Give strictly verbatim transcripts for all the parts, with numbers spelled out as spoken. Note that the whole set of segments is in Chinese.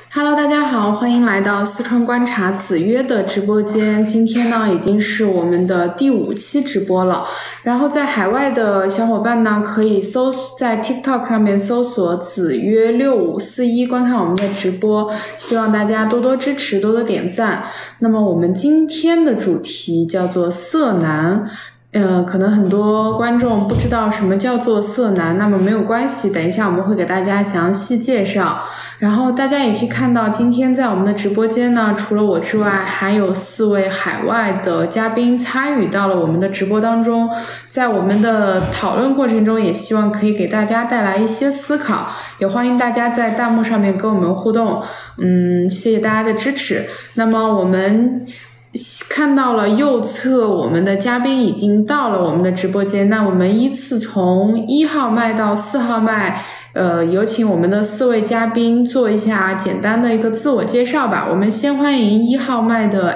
Hello，大家好，欢迎来到四川观察子曰的直播间。今天呢，已经是我们的第五期直播了。然后在海外的小伙伴呢，可以搜在 TikTok 上面搜索子曰六五四一，观看我们的直播。希望大家多多支持，多多点赞。那么我们今天的主题叫做色男。呃，可能很多观众不知道什么叫做色男，那么没有关系，等一下我们会给大家详细介绍。然后大家也可以看到，今天在我们的直播间呢，除了我之外，还有四位海外的嘉宾参与到了我们的直播当中。在我们的讨论过程中，也希望可以给大家带来一些思考，也欢迎大家在弹幕上面跟我们互动。嗯，谢谢大家的支持。那么我们看到了右侧我们的嘉宾已经到了我们的直播间，那我们依次从一号麦到四号麦，呃，有请我们的四位嘉宾做一下简单的一个自我介绍吧。我们先欢迎一号麦的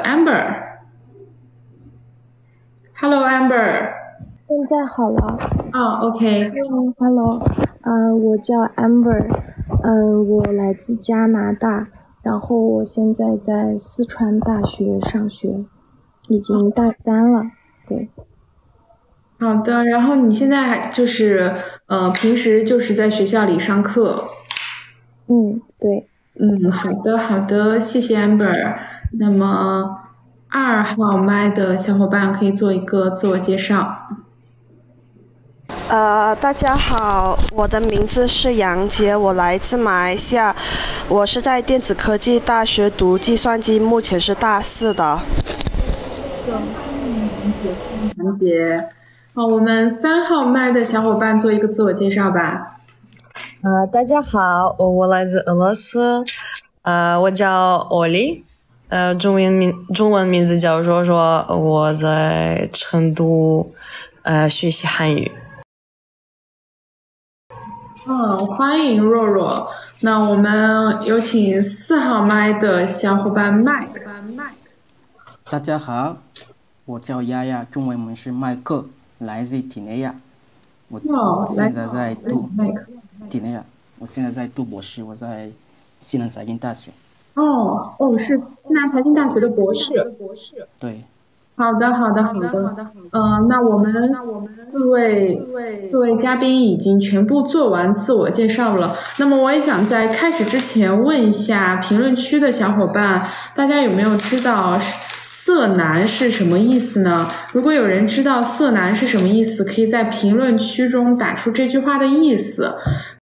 Amber。Hello Amber。 现在好了。 哦 OK。 嗯 Hello， 呃，我叫 Amber， 呃，我来自加拿大。然后我现在在四川大学上学，已经大三了。对， 好的。然后你现在还就是呃，平时就是在学校里上课？ 嗯，对。 嗯，好的好的，谢谢 Amber。那么二号麦的小伙伴可以做一个自我介绍。 呃，大家好，我的名字是杨杰，我来自马来西亚，我是在电子科技大学读计算机，目前是大四的。 杨杰，好，我们三号麦的小伙伴做一个自我介绍吧。 呃，大家好，我我来自俄罗斯，呃，我叫欧丽，呃，中文名中文名字叫若若，我在成都，呃，学习汉语。 嗯，欢迎若若。那我们有请四号麦的小伙伴麦克。 大家好，我叫丫丫，中文名是麦克，来自体内亚。我现在在读体内亚，我现在在读博士，我在西南财经大学。 哦哦，是西南财经大学的博士。 对。 好的，好的，好的。嗯、呃，那我们四位四位嘉宾已经全部做完自我介绍了。那么我也想在开始之前问一下评论区的小伙伴，大家有没有知道色男是什么意思呢？如果有人知道色男是什么意思，可以在评论区中打出这句话的意思。